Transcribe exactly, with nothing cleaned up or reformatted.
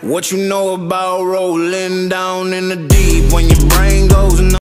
What you know about rolling down in the deep when your brain goes numb?